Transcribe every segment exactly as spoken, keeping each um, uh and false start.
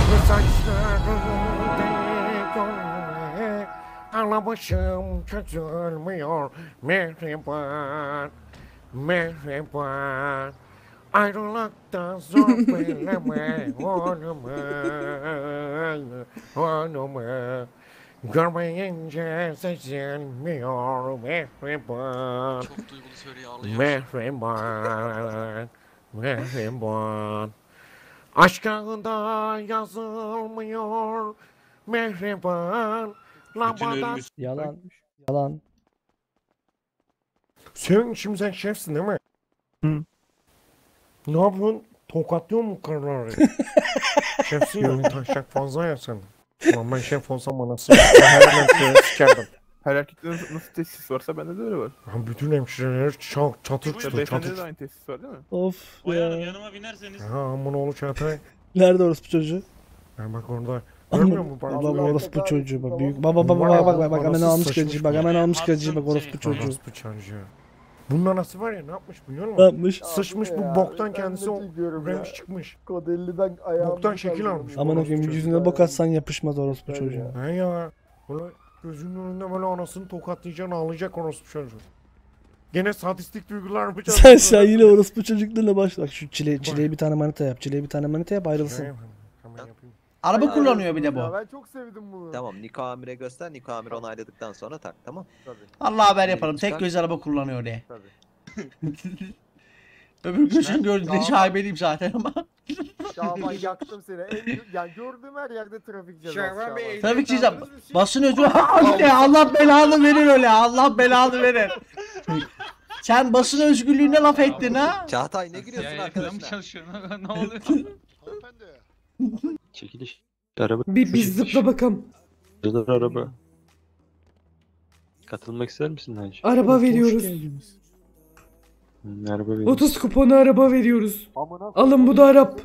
Alamışım çözülmüyor. Merhaba, merhaba. Ayrılıkta zor beyleme onumu, onumu. Görmeyince seçilmiyor. Merhaba, Çok duygulu söylüyor, ağlayacağım. merhaba, merhaba. Aşk ağında yazılmıyor. Merhaba. Lambada... Yalan. Yalan. Sen şimdi sen şefsin değil mi? Hı. Ne yapıyorsun? Tokatlıyor mu karıları? Şefsin ya, taşak fazla ya sen. Ulan ben şef olsam anasını s***** sikerdim. Her erkekte nasıl, nasıl tesis varsa bende de öyle var. Lan bütün hemşireler çat, çatır İşte çatır beyefendide çatır. de aynı tesis var değil mi? Of Bayanım ya. yanıma binerseniz. Ha aman oğlu Çağatay. Nerede orospu çocuğu? Ha bak orada. Görmüyor musun? Bak, Baba Allah- orospu çocuğu bak büyük. Baba baba bak bak bak bak hemen almış kacıyı bak hemen almış kacıyı bak orospu çocuğu. Orospu çocuğu. Bunun anası var ya ne yapmış biliyor Ne musun? yapmış? Sıçmış bu boktan kendisi o remiş çıkmış. Kod elliden ayağımı Boktan şekil kaldırdım. almış. Aman Orospu okuyayım çocuğu. yüzüne bok atsan yapışmaz orospu Ben çocuğu. He ya. Böyle gözünün önünde böyle anasını tokatlayacaksın ağlayacak orospu çocuğu. Gene sadistik duygular mı? Sen sen yine orospu çocuklarına başla. Bak şu çile, çileye bir tane manita yap. Çileye bir tane manita yap ayrılsın. Hemen yapayım. Araba kullanıyor bir de Ya bu. ben çok sevdim bunu. Tamam, Niko Amir'e göster. Niko Amir onayladıktan sonra tak, tamam. Tabii Allah haber yaparım. Tek göz araba kullanıyor diye. tabii. Öbür gözün gördüğünde şahibeliyim zaten ama. Şaban yaktım seni. En, yani gördüğüm her yerde trafik cezası. Şaban Bey, Şaban. Trafik cezası. Basın özgür. Allah belanı verir öyle. Allah belanı verir. Sen basın özgürlüğüne laf ettin ha. Çağatay ne gülüyorsun Ya yakalamış arkadaşına? çalışıyorum. Ne oluyor? Çekiliş. Araba. Bir biz zıpla bakalım. Zıplar araba. Katılmak ister misin Hacı? Araba veriyoruz. Hmm, araba verin. otuz kuponu araba veriyoruz. Amına Alın bu da Arap.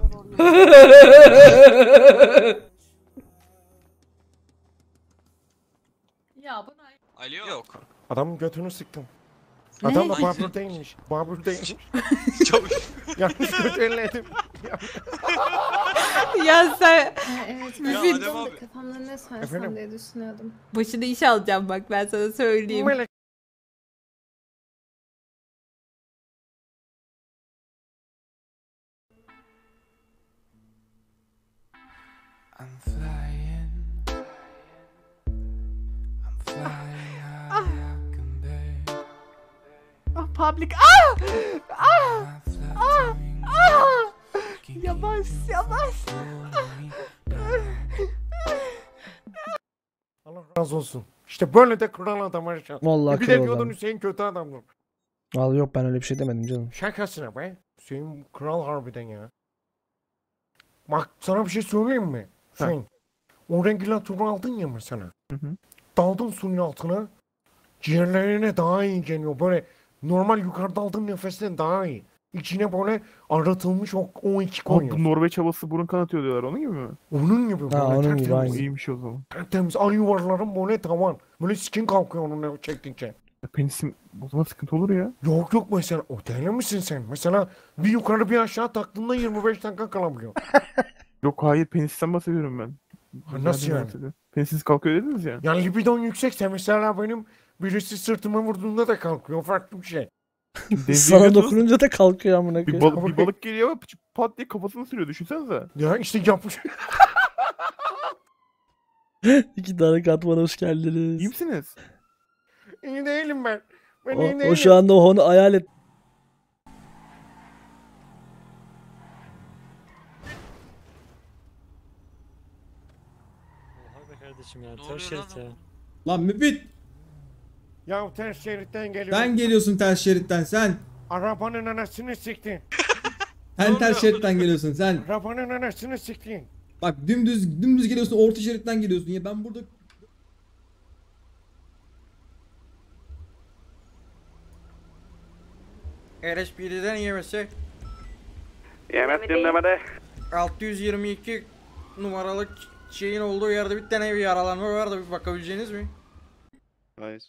Ya bana Alo. Yok. Adamın götünü sıktım. Ne? Adam da Ay. Babür değilmiş. Babür değilmiş. Çavuş. Yanlış götü elledim. Ya sen Evet, Bir ben film- de kafamda ne söylesem Efendim? diye düşünüyordum. başına iş alacağım bak ben sana söyleyeyim. Melek. Ah public. Ah! Ah! Ah! Ah! Yavaş yavaş. Allah razı olsun. İşte böyle de kral adam Erşan. Vallahi Bir de kral diyordun adam. Hüseyin kötü adamdır. Al yok ben öyle bir şey demedim canım. Şakasına be. Hüseyin kral harbiden ya. Bak sana bir şey söyleyeyim mi? Hüseyin. O regülatörü aldın ya mesela. Hı hı. Daldın suyun altına. Ciğerlerine daha iyi geliyor. Böyle normal yukarıda aldığın nefesten daha iyi. İçine böyle aratılmış o, o iki Aa, koyuyor. bu Norveç havası burun kanatıyor diyorlar, onun gibi mi? Onun gibi böyle Ha, onun gibi, tertemiz. aynı. İyiymiş o zaman. Tertemiz ay yuvarların böyle tavan. Böyle skin kalkıyor onunla çektikçe. Ya penisim o zaman sıkıntı olur ya. Yok yok mesela o deli misin sen? Mesela bir yukarı bir aşağı taktığında yirmi beş dakika kalabiliyor. Yok hayır, penisten bahsediyorum ben. Ha, nasıl Nereden yani? bahsediyorum? Penisiz kalkıyor dediniz ya. Yani libidon yüksekse mesela benim birisi sırtıma vurduğunda da kalkıyor. O farklı bir şey. Denize Sana giriyorsunuz, dokununca da kalkıyor amına bir, koyayım. balık, bir balık geliyor ama pat diye kafasını sürüyor, düşünsenize. Ya işte yapmış. İki tane katmana hoş geldiniz. İyi misiniz? İyi değilim ben. Ben iyi O, değilim. o şu anda onu hayal et. Oha be kardeşim ya. Ne Ters oluyor şerit lan ya. Lan Müfit, Ya ters şeritten geliyor. sen geliyorsun ters şeritten sen. Arabanın anasını siktin. Sen ters şeritten geliyorsun sen. Arabanın anasını siktin. Bak dümdüz dümdüz geliyorsun, orta şeritten geliyorsun ya, ben burada R S P'den yemesi Yemedim demede. altı yüz yirmi iki numaralı şeyin olduğu yerde bir tane bir yaralanma var da bir bakabileceğiniz mi? Hayır.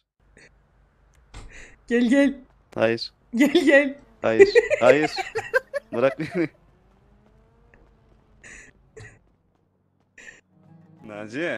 Gel gel. Hayır. Gel gel. Hayır. Hayır. Bırak beni. Naci.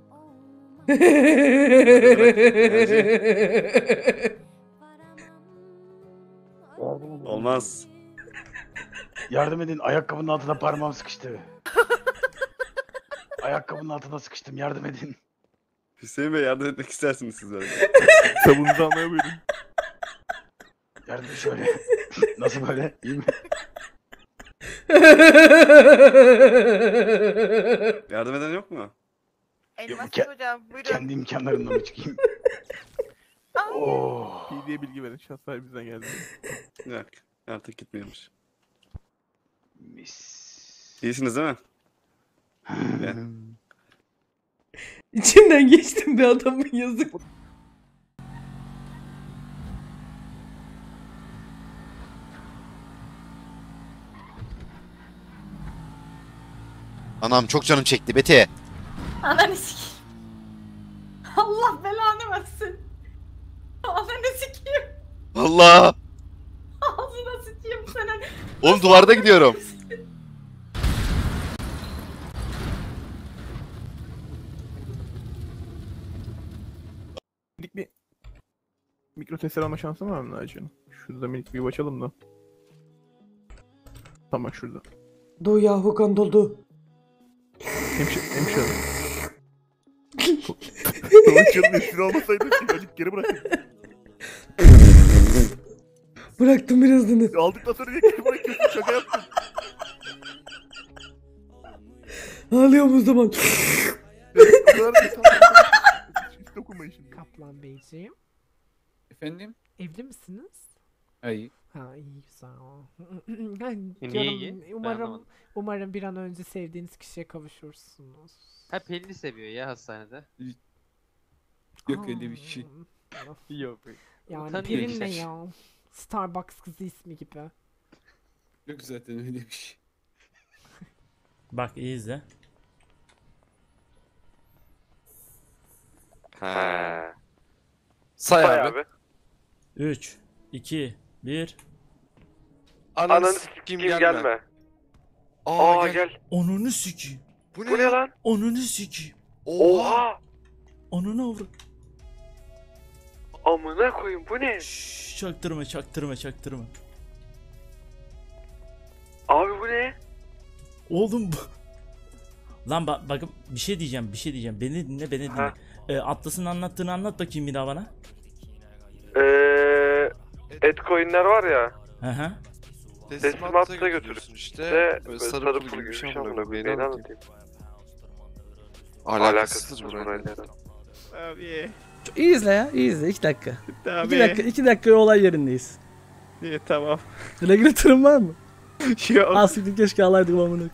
Olmaz. Yardım edin, ayakkabının altına parmağım sıkıştı. Ayakkabının altına sıkıştım, yardım edin. Hüseyin Bey yardım etmek istersiniz siz böyle. Sabunuzu almaya buyurun. Yardım şöyle. Nasıl böyle? İyi mi? Yardım eden yok mu? Elmas hocam, buyurun. Kendi imkanlarımla mı çıkayım? Oh. İyi diye bilgi verin. Şans sahibimizden geldi. Yok. Artık gitmiyormuş. Mis. İyisiniz değil mi? Ya. İçinden geçtim bir adamın yazık. Anam çok canım çekti Beti. Ananı sikeyim. Allah belanı versin. Ananı sikeyim. Allah. Ağzına sıçayım senin. Oğlum duvarda gidiyorum. Minik bir mikro tester alma şansın var mı Naci'nin? Şurada minik bir açalım da. Tamam şurada. Do ya Hukan doldu. Hemşire, hemşire. Hemşire'nin üstüne olmasaydı birazcık geri bırakın. Bıraktım birazını. Aldıktan sonra geri bırakıyorsun, şaka yaptım. Ağlıyorum o zaman. Hiç dokunmayın şimdi. Kaplan Beyciğim, Efendim? evli misiniz? Hayır. Ha iyi güzel. E, niye Canım, iyi? Ben umarım anlamadım. umarım bir an önce sevdiğiniz kişiye kavuşursunuz. Ha Pelin seviyor ya hastanede. Yok öyle bir şey. Aa, Yok. Yani Utanıyor Pelin ne işte. ya? Starbucks kızı ismi gibi. Yok zaten öyle bir şey. Bak iyi izle. Ha. Say, Say abi. üç, iki, bir. Ananı sikeyim gelme. gelme. Aa, Aa gel. gel. Onunu sikeyim. Bu ne, Bu ne lan? Onunu sikeyim. Oha. Onunu avru. Amına koyayım bu ne? Şşş, çaktırma çaktırma çaktırma. Abi bu ne? Oğlum bu. Lan bak bakın bir şey diyeceğim bir şey diyeceğim. Beni dinle beni dinle. Ee, Atlas'ın anlattığını anlat bakayım bir daha bana. Eee Etcoin'ler var ya. Hı hı. Teslimat'a götürürsün işte. Böyle sarı pul gibi bir şey amına koyayım. Ne anlatayım? Alakasız burayla. Abi. İyi izle ya, iyi izle. iki dakika. Abi. iki dakika, iki dakika olay yerindeyiz. İyi tamam. Regülatörün var mı? Yok. Asiklik keşke alaydık amına.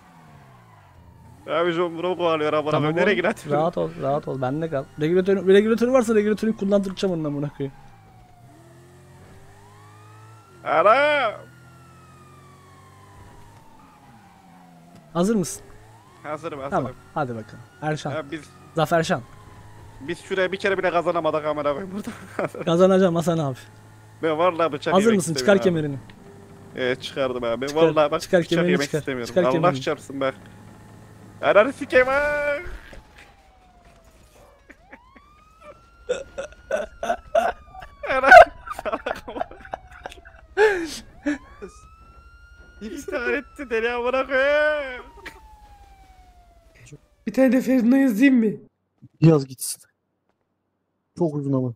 Abi Jombro kovalıyor abone. Tamam, nereye gidiyorsun? Rahat ol, rahat ol. Bende kal. Regülatörün, regülatörün varsa regülatörün kullandıracağım onunla amına koyayım. Ara. Hazır mısın? Hazırım hazırım. Tamam, hadi bakalım. Erşan. Ya biz Zaferşan. biz şuraya bir kere bile kazanamadık amına koyayım burada. Kazanacağım Hasan abi. Ben vallahi bıçak Hazır yemek mısın? Çıkar istemiyorum abi. kemerini. Evet çıkardım abi. Çıkar- Vallahi bak çıkar bıçak kemerini yemek çıkar. istemiyorum. Çıkar Allah kemerini. çarpsın bak. Ananı sikeyim ha. Ana. İftihar etti deli amına koyayım. Bir tane de Ferdinand yazayım mı? Yaz gitsin. Çok uzun ama.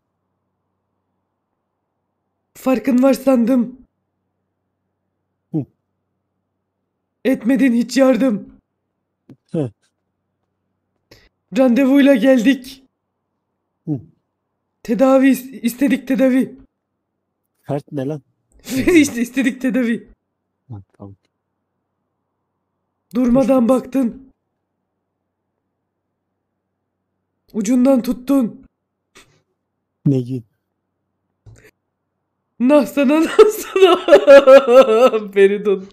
Farkın var sandım. Hı. Etmedin hiç yardım. Hı. Randevuyla geldik. Hı. Tedavi is- istedik tedavi. Fert ne lan? işte istedik tedavi. Ha, tamam. Durmadan baktın. Ucundan tuttun. Ne gibi? Nah sana nah sana. Feridun.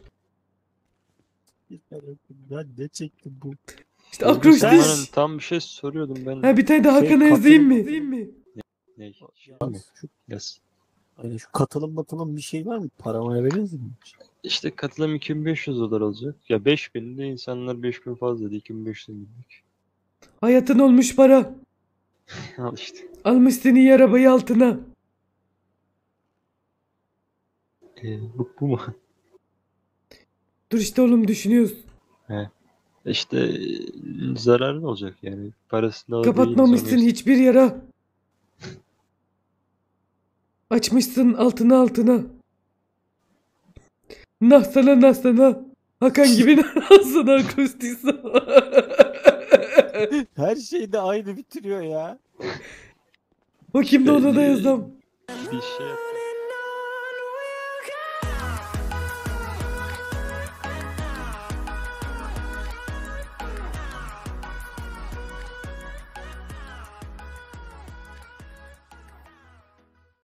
Ya ne çekti bu? İşte Akroş Sen değil. bana tam bir şey soruyordum ben. Ha bir tane de Hakan'a Şey, yazayım mı? katılım- Yazayım mı? Ne? Abi, şu, Yaz. hani şu katılım batılım bir şey var mı? Paramaya veririz mi? İşte katılım iki bin beş yüz dolar olacak. Ya beş bin de insanlar beş bin fazla değil. iki bin beş yüz binlik. Hayatın olmuş para. Al işte. Almışsın iyi arabayı altına. Ee, bu, bu mu? Dur işte oğlum düşünüyoruz. He. İşte e, zararlı olacak yani. Parasını da Kapatmamışsın hiçbir yara. Açmışsın altına altına. Nah sana nah sana. Hakan gibi nah sana akrostisa. Her şeyde aynı bitiriyor ya. O kimdi ona da yazdım. Bir şey yap.